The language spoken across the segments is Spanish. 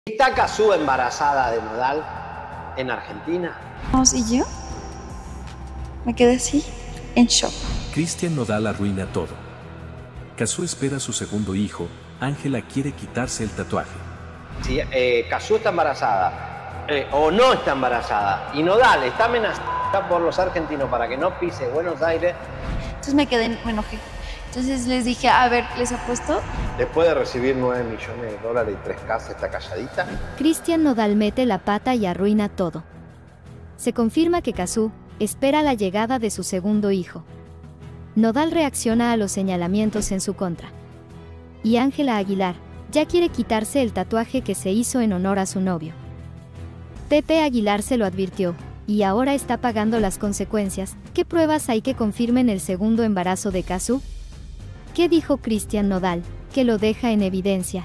¿Está Cazzu embarazada de Nodal en Argentina? ¿Y yo? Me quedé así, en shock. Cristian Nodal arruina todo. Cazzu espera su segundo hijo. Ángela quiere quitarse el tatuaje. Si Cazzu está embarazada o no está embarazada y Nodal está amenazada por los argentinos para que no pise Buenos Aires. Entonces me enojé. Entonces les dije, a ver, ¿les apuesto? Después de recibir $9 millones y 3 casas, ¿está calladita? Cristian Nodal mete la pata y arruina todo. Se confirma que Cazzu espera la llegada de su segundo hijo. Nodal reacciona a los señalamientos en su contra. Y Ángela Aguilar ya quiere quitarse el tatuaje que se hizo en honor a su novio. Pepe Aguilar se lo advirtió, y ahora está pagando las consecuencias. ¿Qué pruebas hay que confirmen el segundo embarazo de Cazzu? ¿Qué dijo Cristian Nodal, que lo deja en evidencia?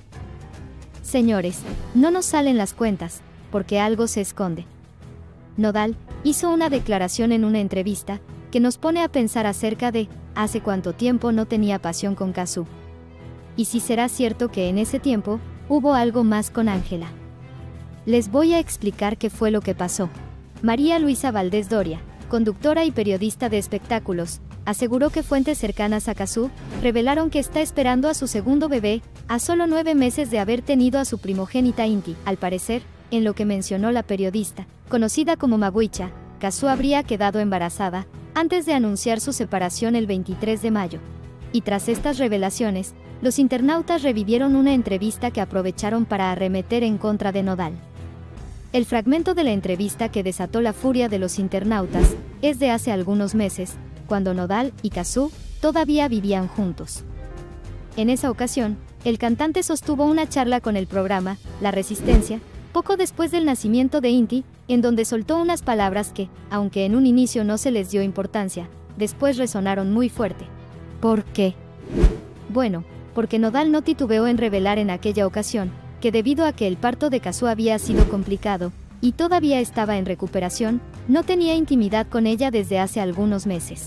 Señores, no nos salen las cuentas, porque algo se esconde. Nodal hizo una declaración en una entrevista, que nos pone a pensar acerca de, hace cuánto tiempo no tenía pasión con Cazzu. Y si será cierto que en ese tiempo, hubo algo más con Ángela. Les voy a explicar qué fue lo que pasó. María Luisa Valdés Doria, conductora y periodista de espectáculos, aseguró que fuentes cercanas a Cazzu revelaron que está esperando a su segundo bebé, a solo 9 meses de haber tenido a su primogénita Inti. Al parecer, en lo que mencionó la periodista, conocida como Maguicha, Cazzu habría quedado embarazada antes de anunciar su separación el 23 de mayo. Y tras estas revelaciones, los internautas revivieron una entrevista que aprovecharon para arremeter en contra de Nodal. El fragmento de la entrevista que desató la furia de los internautas es de hace algunos meses, cuando Nodal y Cazzu todavía vivían juntos. En esa ocasión, el cantante sostuvo una charla con el programa La Resistencia, poco después del nacimiento de Inti, en donde soltó unas palabras que, aunque en un inicio no se les dio importancia, después resonaron muy fuerte. ¿Por qué? Bueno, porque Nodal no titubeó en revelar en aquella ocasión, que debido a que el parto de Cazzu había sido complicado, y todavía estaba en recuperación, no tenía intimidad con ella desde hace algunos meses.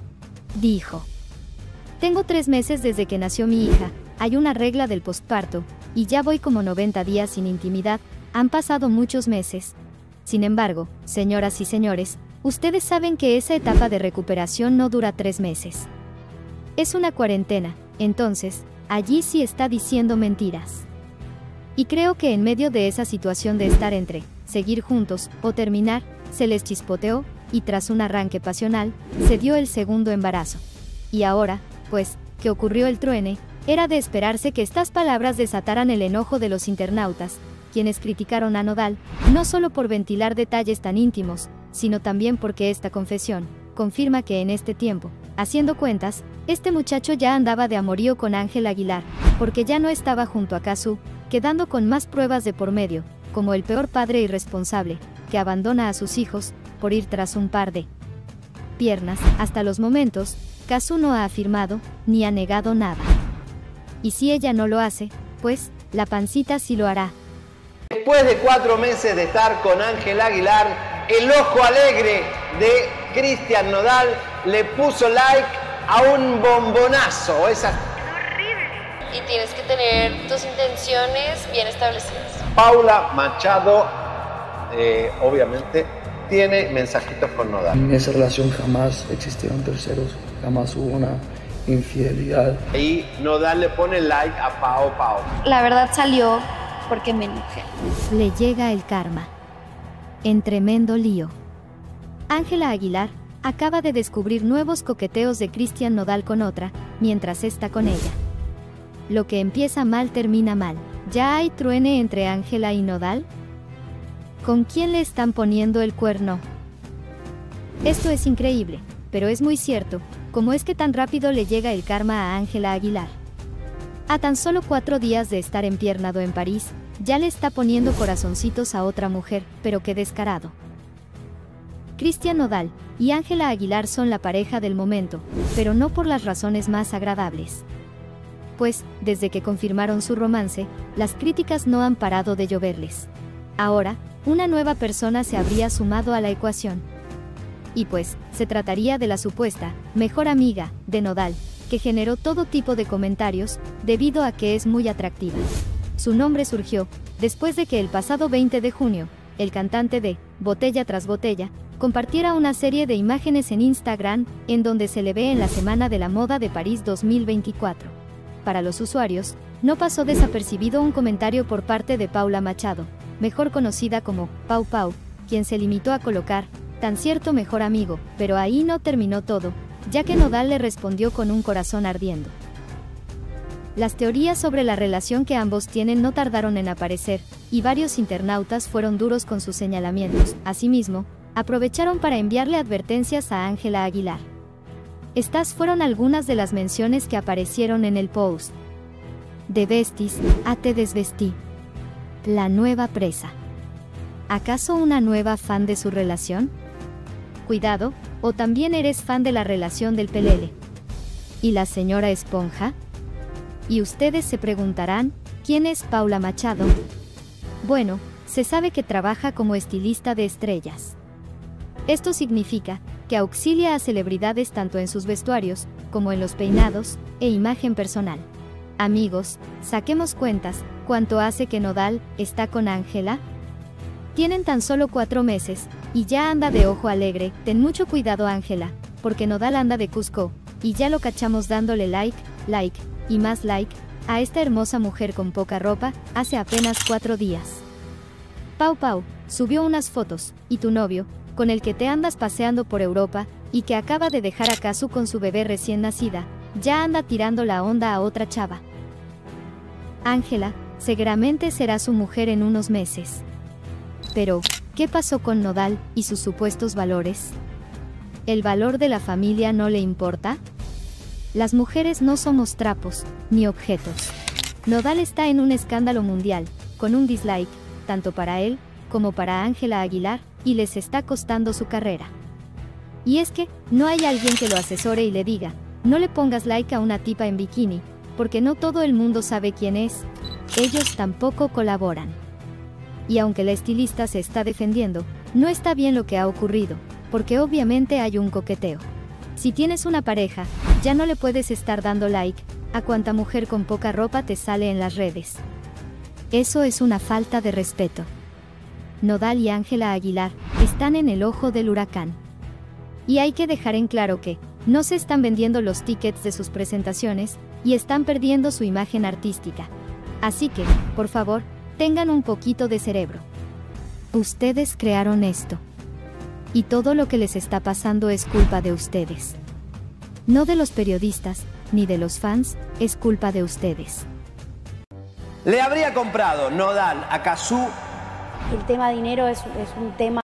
Dijo: tengo 3 meses desde que nació mi hija, hay una regla del postparto, y ya voy como 90 días sin intimidad, han pasado muchos meses. Sin embargo, señoras y señores, ustedes saben que esa etapa de recuperación no dura 3 meses. Es una cuarentena, entonces, allí sí está diciendo mentiras. Y creo que en medio de esa situación de estar entre seguir juntos o terminar, se les chispoteó, y tras un arranque pasional, se dio el segundo embarazo. Y ahora, pues, que ocurrió el truene, era de esperarse que estas palabras desataran el enojo de los internautas, quienes criticaron a Nodal, no solo por ventilar detalles tan íntimos, sino también porque esta confesión confirma que en este tiempo, haciendo cuentas, este muchacho ya andaba de amorío con Ángela Aguilar, porque ya no estaba junto a Cazzu, quedando con más pruebas de por medio, como el peor padre irresponsable, que abandona a sus hijos, por ir tras un par de piernas. Hasta los momentos, Cazzu no ha afirmado, ni ha negado nada. Y si ella no lo hace, pues, la pancita sí lo hará. Después de 4 meses de estar con Ángela Aguilar, el ojo alegre de Cristian Nodal le puso like a un bombonazo. Esa... Y tienes que tener tus intenciones bien establecidas. Paula Machado, obviamente, tiene mensajitos con Nodal. En esa relación jamás existieron terceros, jamás hubo una infidelidad. Y Nodal le pone like a Pao. La verdad salió porque me enojé. Le llega el karma. En tremendo lío. Ángela Aguilar acaba de descubrir nuevos coqueteos de Cristian Nodal con otra, mientras está con ella. Lo que empieza mal termina mal. ¿Ya hay truene entre Ángela y Nodal? ¿Con quién le están poniendo el cuerno? Esto es increíble, pero es muy cierto. ¿Cómo es que tan rápido le llega el karma a Ángela Aguilar? A tan solo 4 días de estar empiernado en París, ya le está poniendo corazoncitos a otra mujer, pero qué descarado. Cristian Nodal y Ángela Aguilar son la pareja del momento, pero no por las razones más agradables. Pues, desde que confirmaron su romance, las críticas no han parado de lloverles. Ahora, una nueva persona se habría sumado a la ecuación. Y pues, se trataría de la supuesta mejor amiga de Nodal, que generó todo tipo de comentarios, debido a que es muy atractiva. Su nombre surgió después de que el pasado 20 de junio, el cantante de Botella tras Botella compartiera una serie de imágenes en Instagram en donde se le ve en la Semana de la Moda de París 2024. Para los usuarios, no pasó desapercibido un comentario por parte de Paula Machado, mejor conocida como Pau Pau, quien se limitó a colocar, tan cierto mejor amigo, pero ahí no terminó todo, ya que Nodal le respondió con un corazón ardiendo. Las teorías sobre la relación que ambos tienen no tardaron en aparecer, y varios internautas fueron duros con sus señalamientos. Asimismo, aprovecharon para enviarle advertencias a Ángela Aguilar. Estas fueron algunas de las menciones que aparecieron en el post. De vestis a te desvestí. La nueva presa. ¿Acaso una nueva fan de su relación? Cuidado, o también eres fan de la relación del pelele. ¿Y la señora Esponja? Y ustedes se preguntarán, ¿quién es Paula Machado? Bueno, se sabe que trabaja como estilista de estrellas. Esto significa que auxilia a celebridades tanto en sus vestuarios, como en los peinados, e imagen personal. Amigos, saquemos cuentas, ¿cuánto hace que Nodal está con Ángela? Tienen tan solo 4 meses, y ya anda de ojo alegre. Ten mucho cuidado, Ángela, porque Nodal anda de Cusco, y ya lo cachamos dándole like, y más like, a esta hermosa mujer con poca ropa, hace apenas 4 días. Pau Pau subió unas fotos, y tu novio, con el que te andas paseando por Europa, y que acaba de dejar a Cazzu con su bebé recién nacida, ya anda tirando la onda a otra chava. Ángela, seguramente será su mujer en unos meses. Pero, ¿qué pasó con Nodal y sus supuestos valores? ¿El valor de la familia no le importa? Las mujeres no somos trapos, ni objetos. Nodal está en un escándalo mundial, con un dislike, tanto para él, como para Ángela Aguilar, y les está costando su carrera. Y es que, no hay alguien que lo asesore y le diga, no le pongas like a una tipa en bikini, porque no todo el mundo sabe quién es. Ellos tampoco colaboran. Y aunque la estilista se está defendiendo, no está bien lo que ha ocurrido, porque obviamente hay un coqueteo. Si tienes una pareja, ya no le puedes estar dando like a cuanta mujer con poca ropa te sale en las redes. Eso es una falta de respeto. Nodal y Ángela Aguilar están en el ojo del huracán. Y hay que dejar en claro que no se están vendiendo los tickets de sus presentaciones y están perdiendo su imagen artística. Así que, por favor, tengan un poquito de cerebro. Ustedes crearon esto. Y todo lo que les está pasando es culpa de ustedes. No de los periodistas, ni de los fans, es culpa de ustedes. ¿Le habría comprado Nodal a Cazzu? El tema dinero es un tema